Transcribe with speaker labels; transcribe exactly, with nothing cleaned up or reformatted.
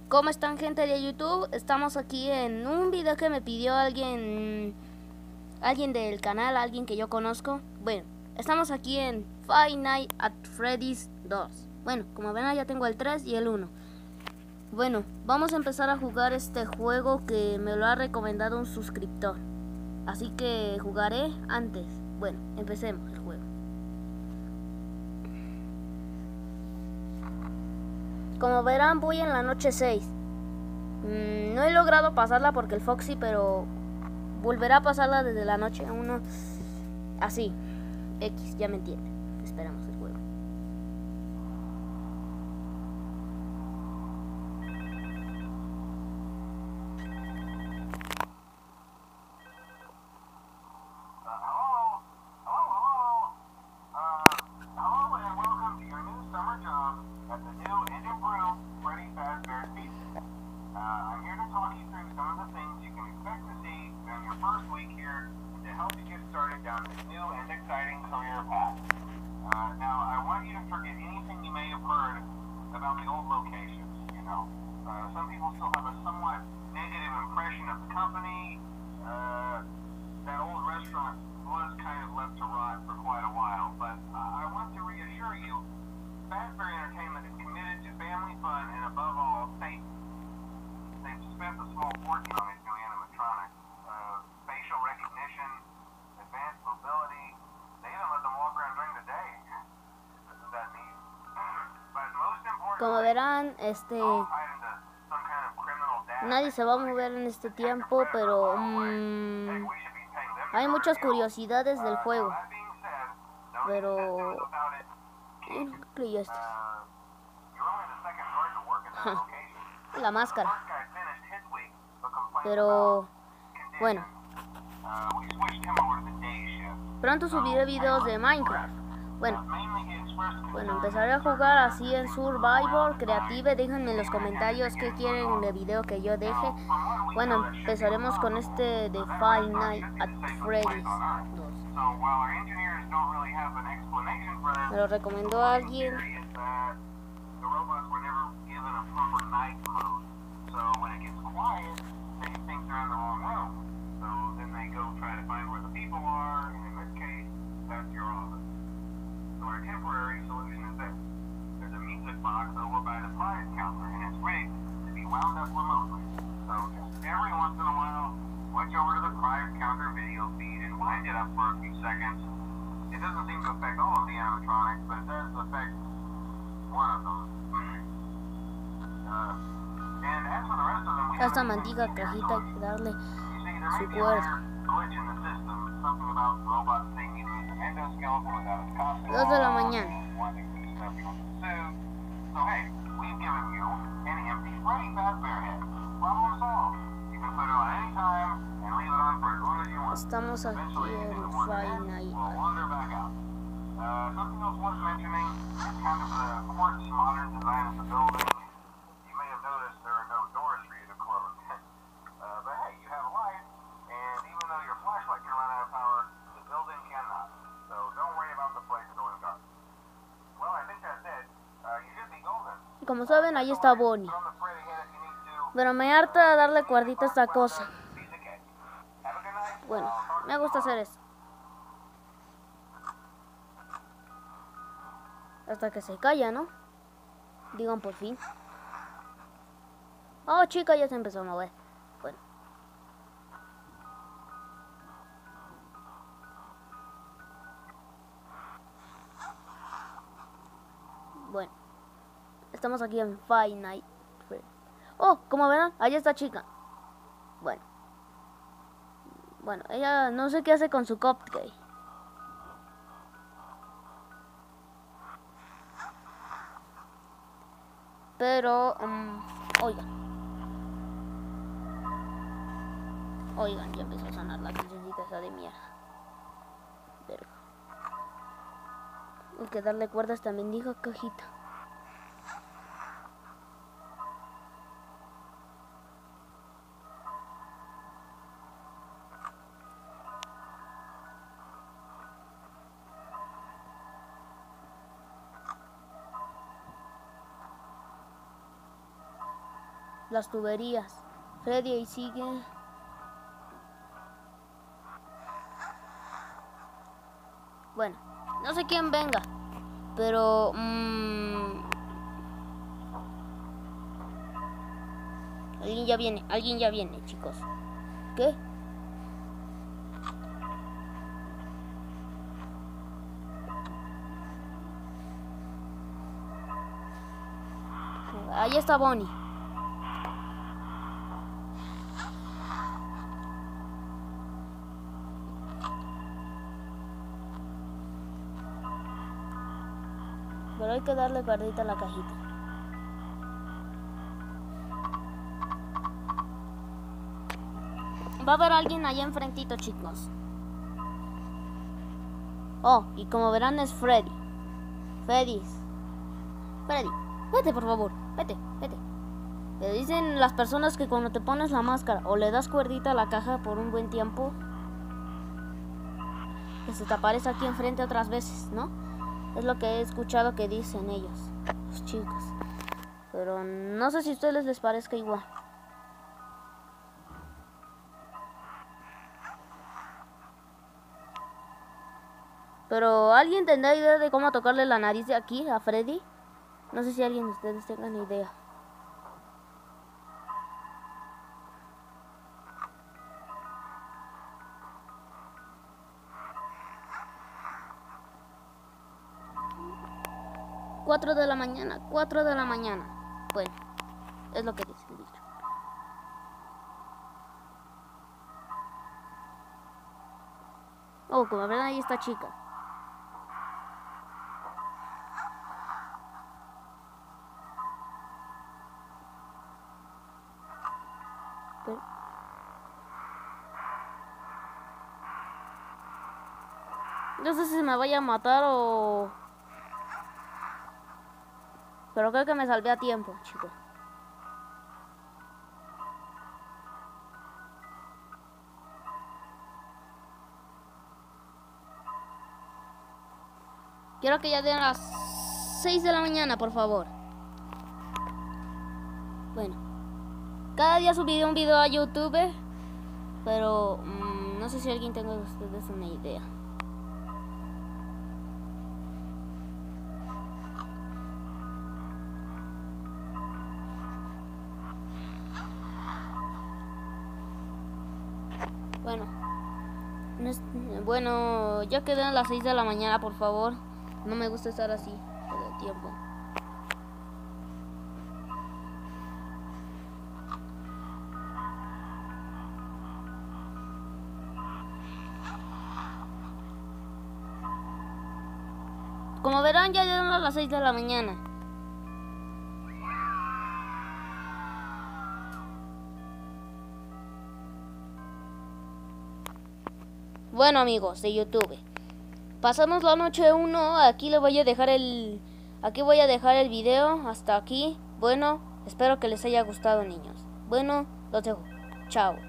Speaker 1: ¿Cómo están, gente de YouTube? Estamos aquí en un video que me pidió alguien alguien del canal, alguien que yo conozco. Bueno, estamos aquí en Five Nights at Freddy's dos. Bueno, como ven, ya tengo el tres y el uno. Bueno, vamos a empezar a jugar este juego que me lo ha recomendado un suscriptor. Así que jugaré antes. Bueno, empecemos el juego. Como verán, voy en la noche seis. Mm, no he logrado pasarla porque el Foxy, pero volverá a pasarla desde la noche uno. Así, X, ya me entienden. Esperamos el juego. Como verán, este nadie se va a mover en este tiempo, pero mmm, hay muchas curiosidades del juego. Pero ¿qué creí esto? La máscara. Pero bueno, pronto subiré videos de Minecraft. Bueno, bueno, empezaré a jugar así en Survivor Creative. Déjenme en los comentarios qué quieren de video que yo deje. Bueno, empezaremos con este de Five Nights at Freddy's dos. Me lo recomendó alguien. A esta maldita cajita hay que darle su cuerda. Dos de la mañana. Estamos aquí en Five Nights. Como saben, ahí está Bonnie. Pero me harta darle cuerdita a esta cosa. Bueno, me gusta hacer esto. Hasta que se calla, ¿no? Digan por fin. Oh, chica, ya se empezó a mover. Bueno. Bueno. Estamos aquí en Five Nights. Oh, como verán, ahí está chica. Bueno. Bueno, ella no sé qué hace con su cupcake. Pero, um, oigan. Oigan, ya empezó a sonar la cancioncita esa de mierda. Verga. Hay que darle cuerda a esta mendiga cajita. las tuberías. Freddy ahí sigue. Bueno, no sé quién venga, pero mmm, alguien ya viene, alguien ya viene, chicos. ¿Qué? Ahí está Bonnie. Pero hay que darle guardita a la cajita. Va a haber alguien allá enfrentito, chicos. Oh, y como verán es Freddy. Freddy. Freddy, vete por favor. Vete, vete. Te dicen las personas que cuando te pones la máscara o le das cuerdita a la caja por un buen tiempo, que se te aparece aquí enfrente otras veces, ¿no? Es lo que he escuchado que dicen ellos, los chicos. Pero no sé si a ustedes les parezca igual. Pero ¿alguien tendrá idea de cómo tocarle la nariz de aquí a Freddy? No sé si alguien de ustedes tengan idea. Cuatro de la mañana, cuatro de la mañana. Bueno, es lo que dice el dicho. Oh, como ven ahí esta chica. Pero... no sé si me vaya a matar o... pero creo que me salvé a tiempo, chicos. Quiero que ya den las seis de la mañana, por favor. Bueno, cada día subiré un video a YouTube, pero mmm, no sé si alguien tenga de ustedes una idea. Bueno, no es, bueno, ya quedan las seis de la mañana, por favor. No me gusta estar así todo el tiempo. Como verán, ya llegan las seis de la mañana. Bueno, amigos de YouTube, pasamos la noche uno. Aquí le voy a dejar el aquí voy a dejar el video hasta aquí. Bueno, espero que les haya gustado, niños. Bueno, los dejo. Chao.